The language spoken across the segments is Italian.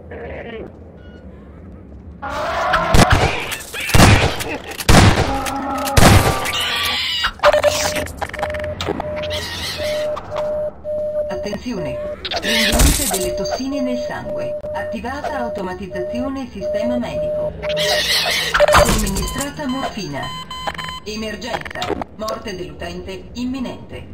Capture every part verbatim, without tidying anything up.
Attenzione, rinvenute delle tossine nel sangue. Attivata automatizzazione sistema medico. Somministrata morfina. Emergenza. Morte dell'utente imminente.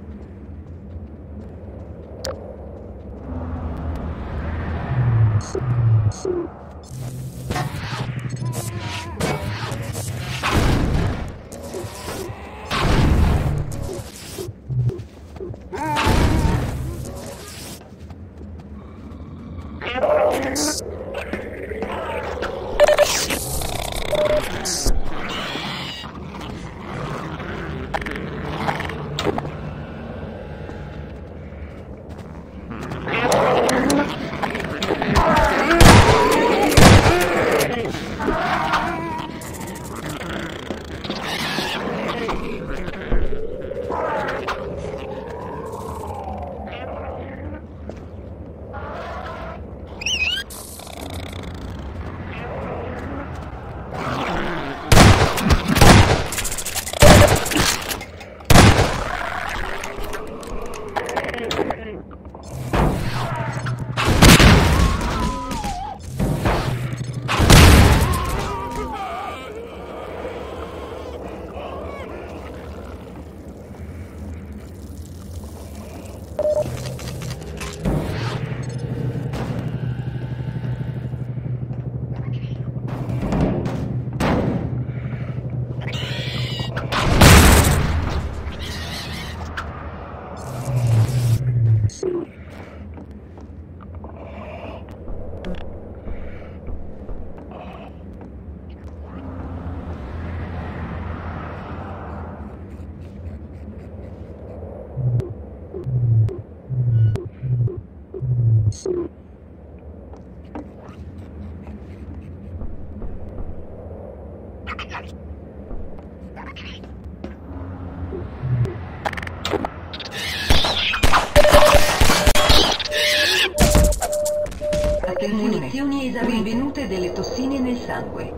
Munizioni rinvenute delle tossine nel sangue.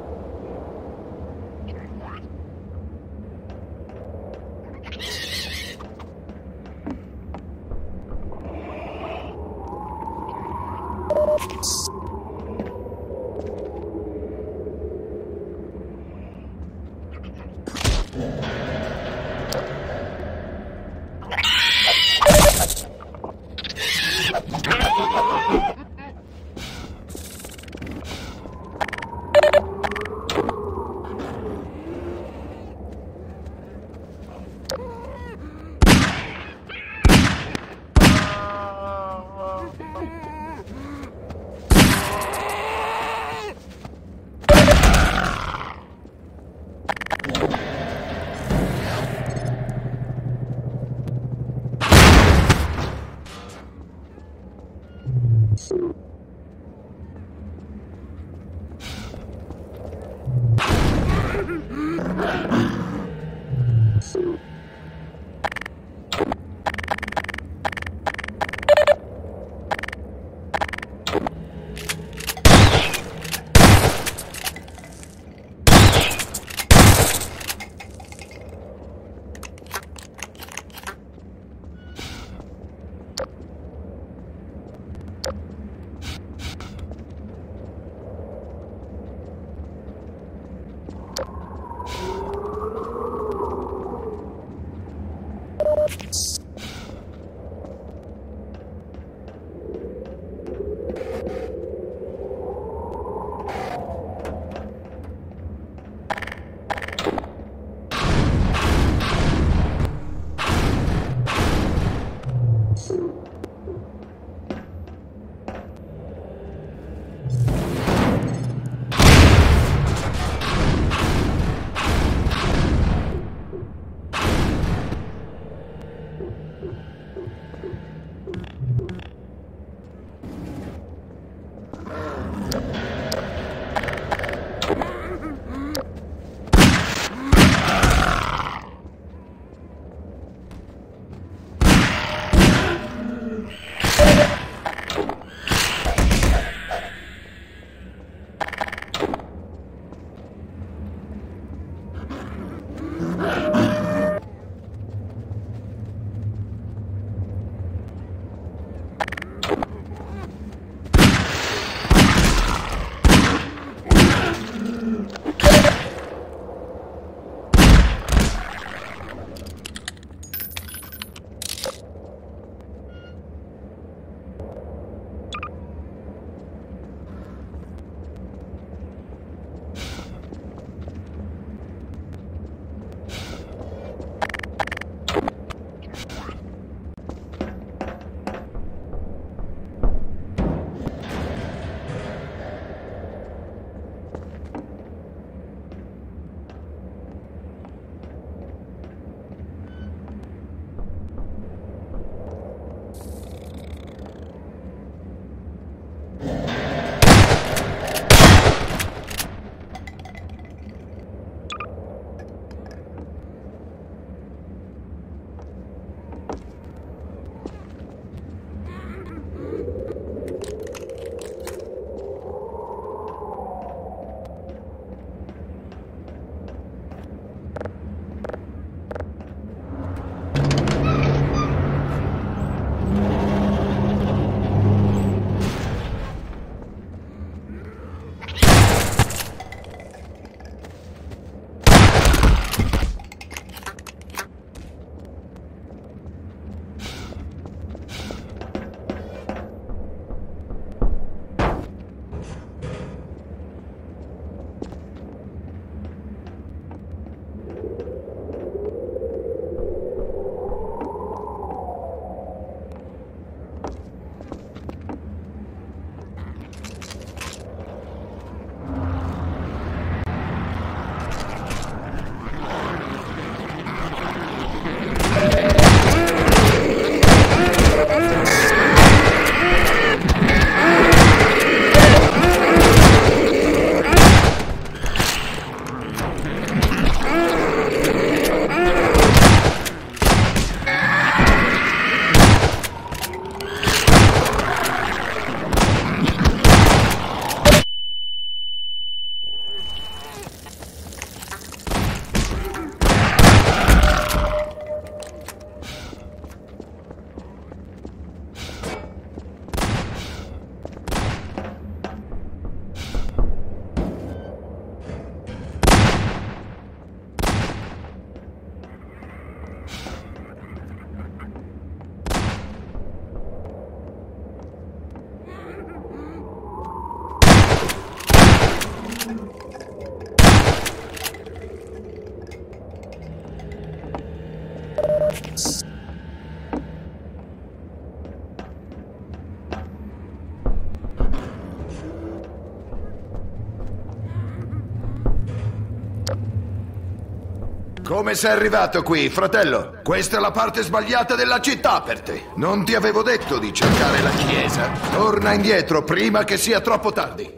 Come sei arrivato qui, fratello? Questa è la parte sbagliata della città per te. Non ti avevo detto di cercare la chiesa. Torna indietro prima che sia troppo tardi.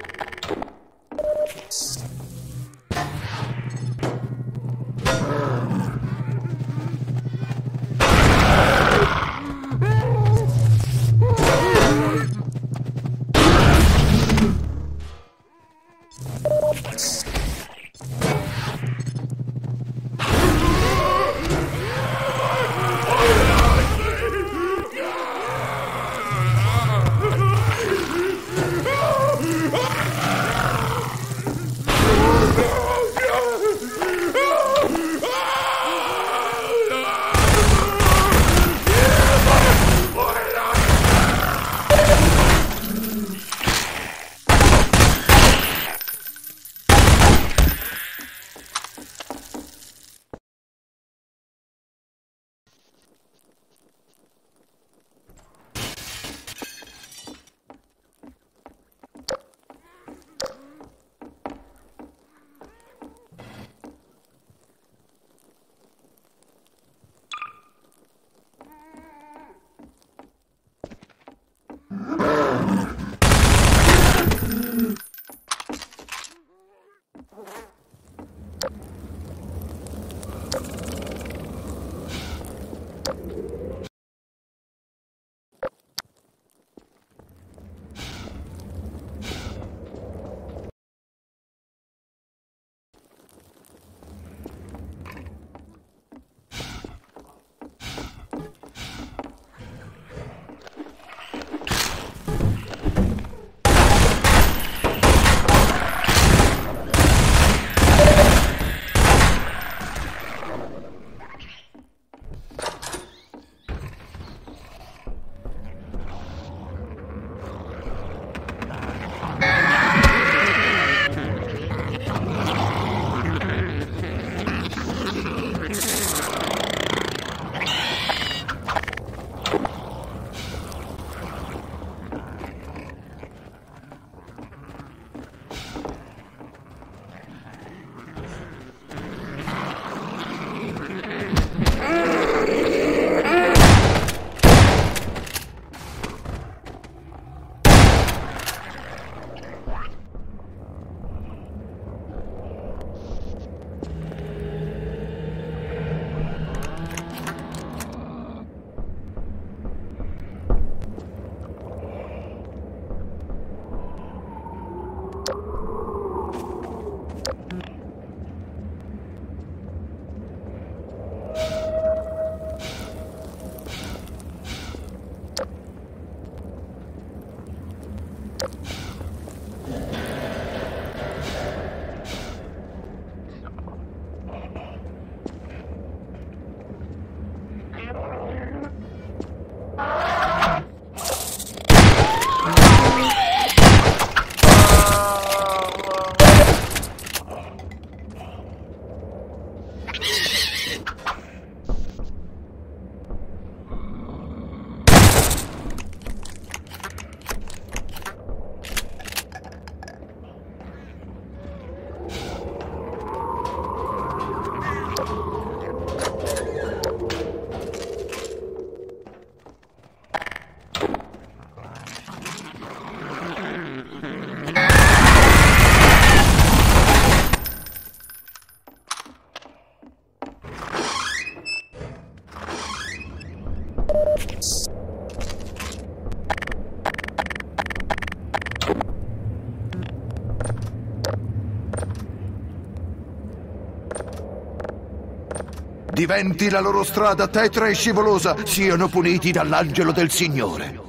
Diventi la loro strada tetra e scivolosa, siano puniti dall'angelo del Signore.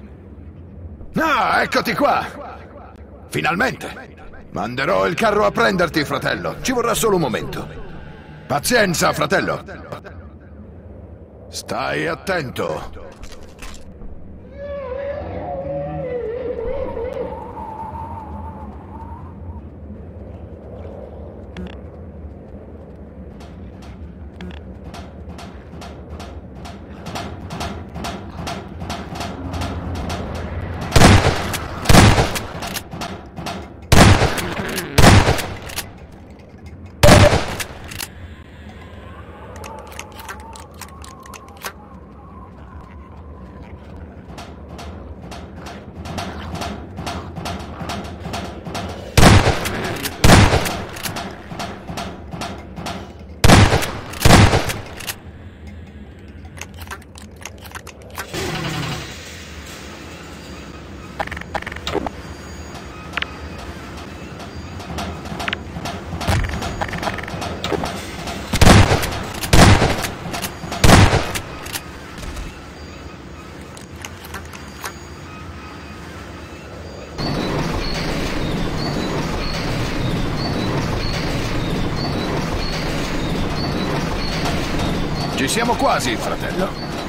Ah, eccoti qua! Finalmente! Manderò il carro a prenderti, fratello. Ci vorrà solo un momento. Pazienza, fratello. Stai attento. Ci siamo quasi, fratello.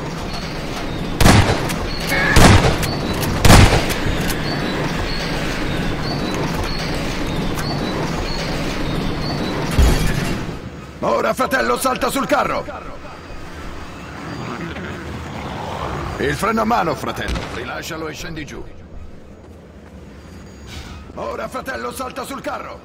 Ora, fratello, salta sul carro. Il freno a mano, fratello. Rilascialo e scendi giù. Ora, fratello, salta sul carro.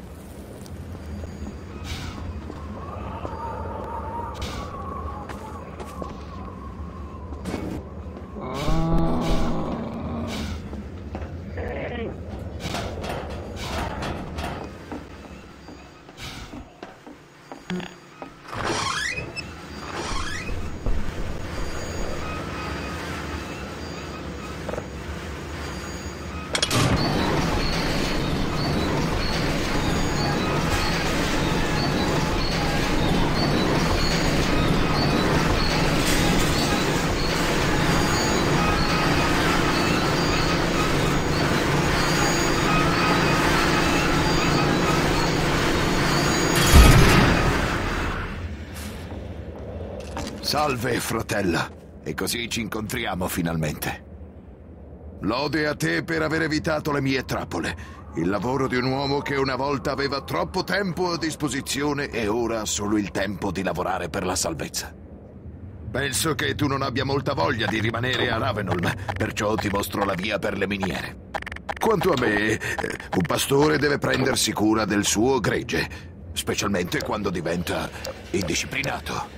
Salve, fratella. E così ci incontriamo finalmente. Lode a te per aver evitato le mie trappole. Il lavoro di un uomo che una volta aveva troppo tempo a disposizione e ora ha solo il tempo di lavorare per la salvezza. Penso che tu non abbia molta voglia di rimanere a Ravenholm, perciò ti mostro la via per le miniere. Quanto a me, eh, un pastore deve prendersi cura del suo gregge, specialmente quando diventa indisciplinato.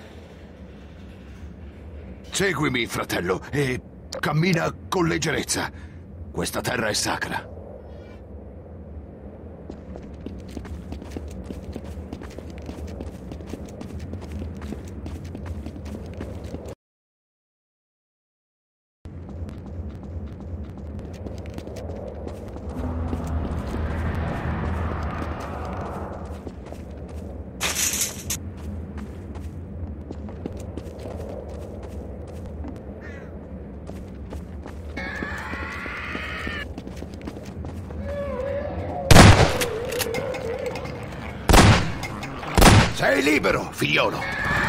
Seguimi, fratello, e cammina con leggerezza. Questa terra è sacra. Sei libero, figliolo.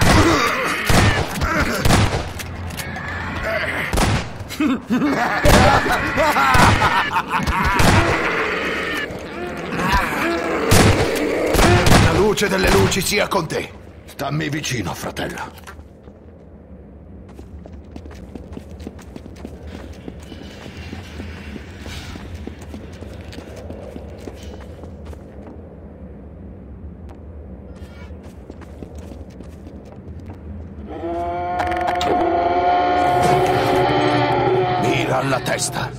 La luce delle luci sia con te. Stammi vicino, fratello. Alla testa.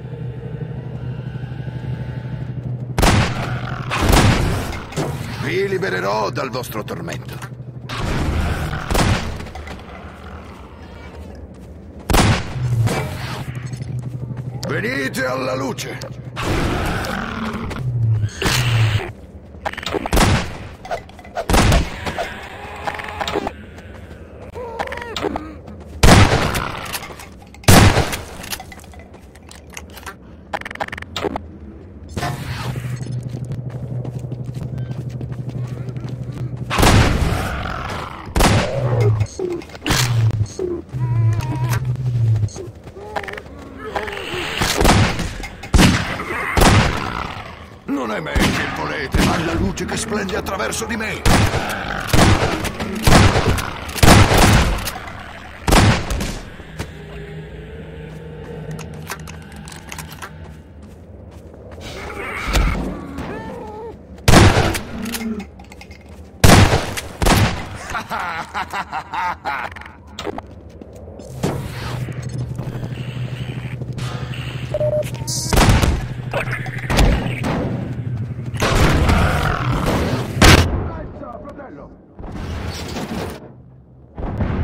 Vi libererò dal vostro tormento. Venite alla luce. Non è me che volete, ma la luce che splende attraverso di me.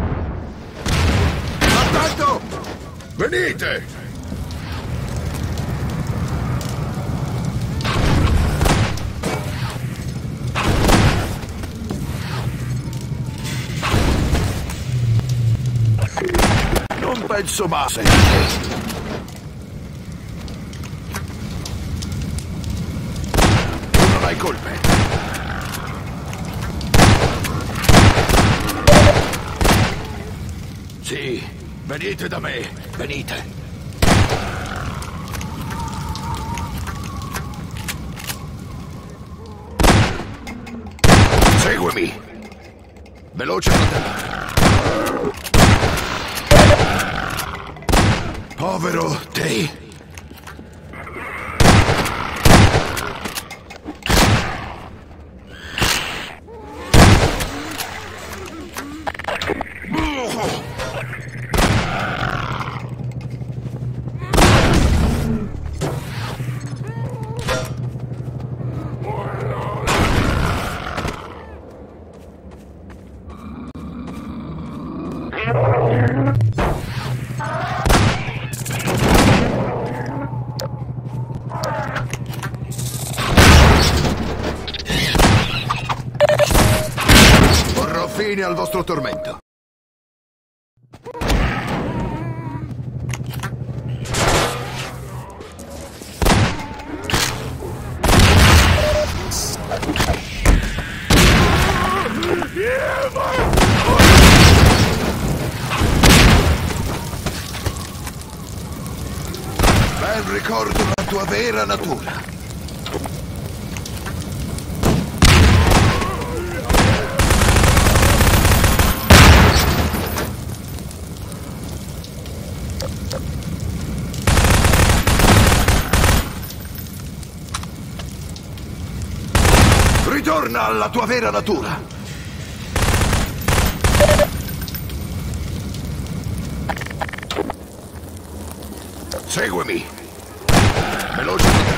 Venite! penso mai. Tu non hai colpe. Sì, venite da me, venite. Seguimi. Veloce, fratello. Povero te. Porrò fine al vostro tormento. Ben ricordo la tua vera natura. Ritorna alla tua vera natura. Seguimi. Veloce.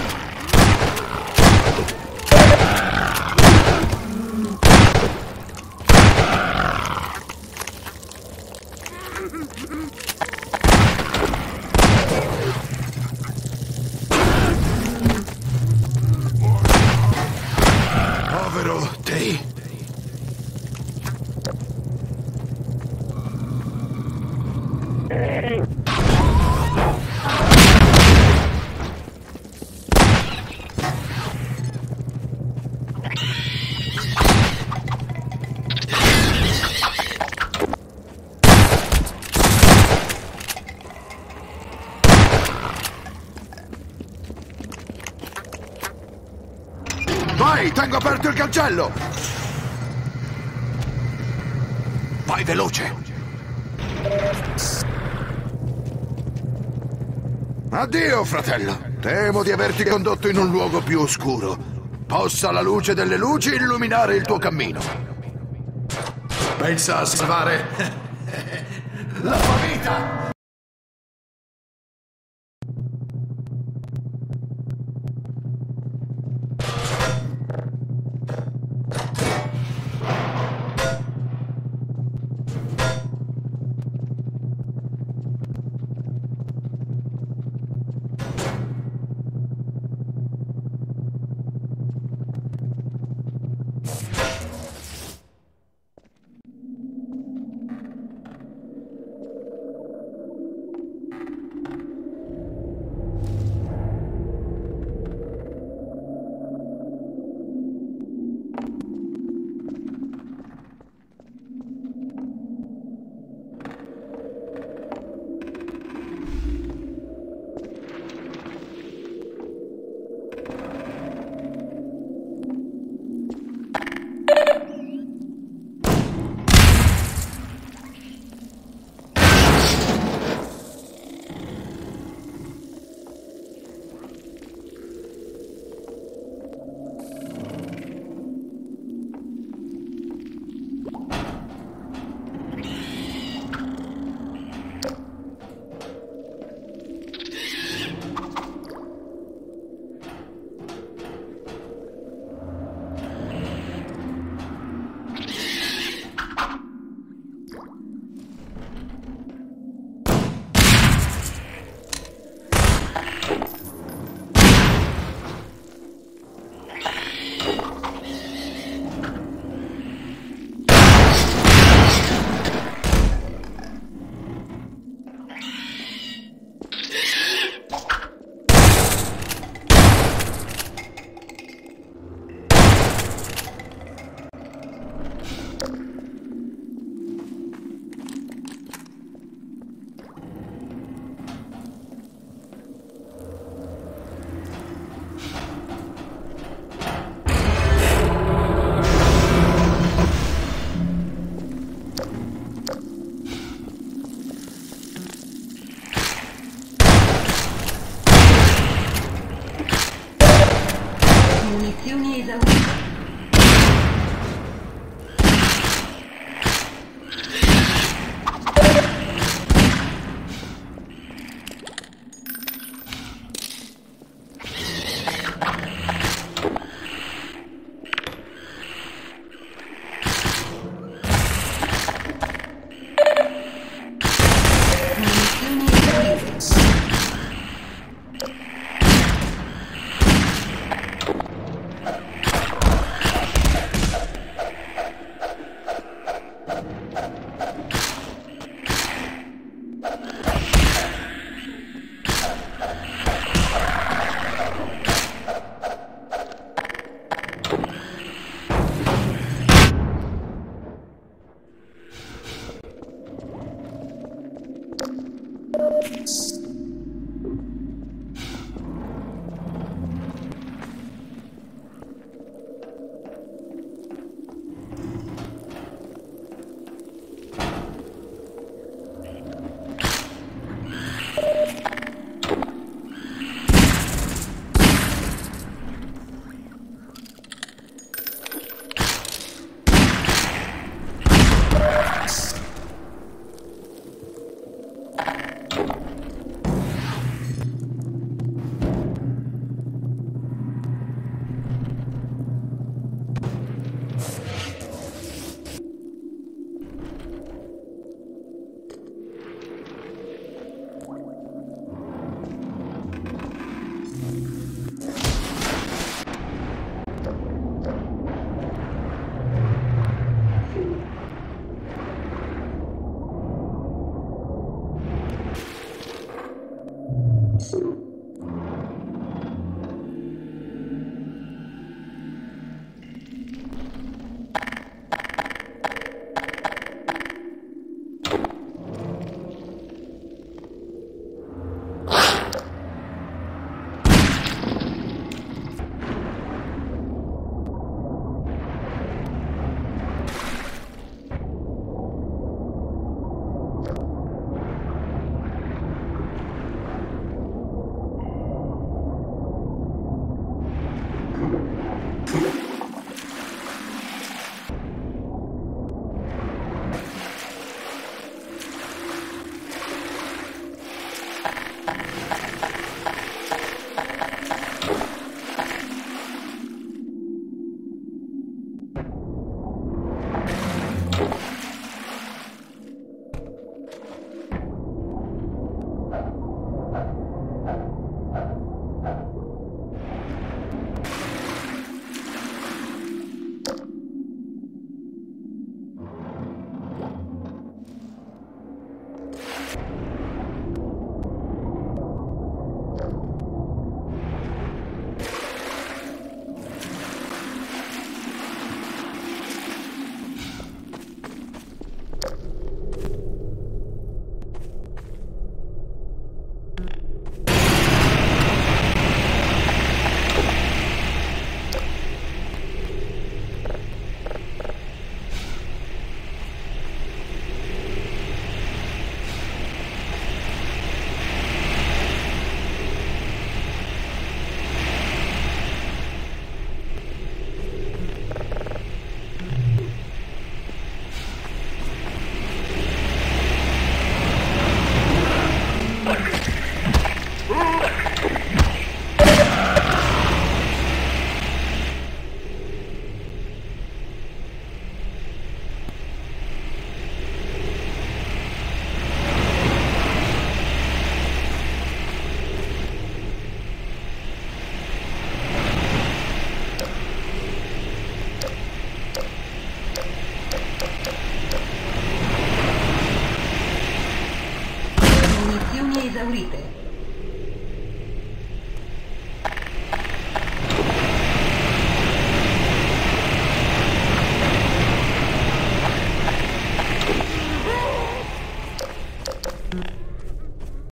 Povero te. Vai, tengo aperto il cancello! Vai veloce! Addio, fratello! Temo di averti condotto in un luogo più oscuro. Possa la luce delle luci illuminare il tuo cammino. Pensa a salvare la tua vita! Munizioni esaurite.